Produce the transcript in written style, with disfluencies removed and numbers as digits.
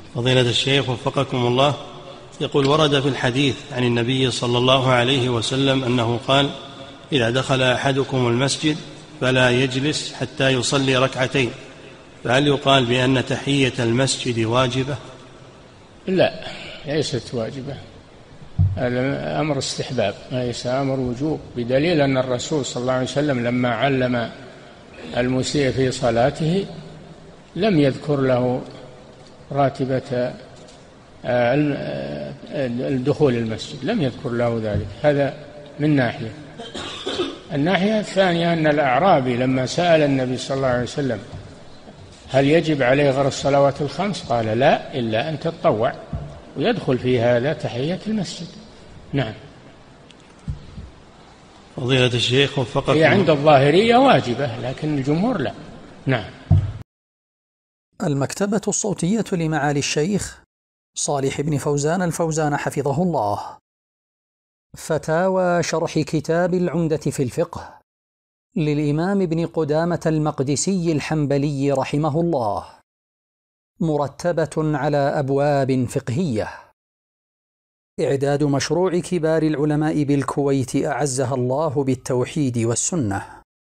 فضيلة الشيخ وفقكم الله، يقول: ورد في الحديث عن النبي صلى الله عليه وسلم أنه قال: إذا دخل أحدكم المسجد فلا يجلس حتى يصلي ركعتين، فهل يقال بأن تحية المسجد واجبة؟ لا، ليست واجبة، هذا أمر استحباب ليس أمر وجوب، بدليل أن الرسول صلى الله عليه وسلم لما علم المسيء في صلاته لم يذكر له راتبة الدخول المسجد، لم يذكر له ذلك. هذا من ناحية. الناحية الثانية أن الأعرابي لما سأل النبي صلى الله عليه وسلم هل يجب عليه غير الصلوات الخمس قال لا إلا أن تتطوع، ويدخل في هذا تحية المسجد. نعم. فضيلة الشيخ وفقكم، هي عند الظاهرية واجبة لكن الجمهور لا. نعم. المكتبة الصوتية لمعالي الشيخ صالح بن فوزان الفوزان حفظه الله. فتاوى شرح كتاب العمدة في الفقه للإمام ابن قدامة المقدسي الحنبلي رحمه الله، مرتبة على أبواب فقهية. إعداد مشروع كبار العلماء بالكويت أعزها الله بالتوحيد والسنة.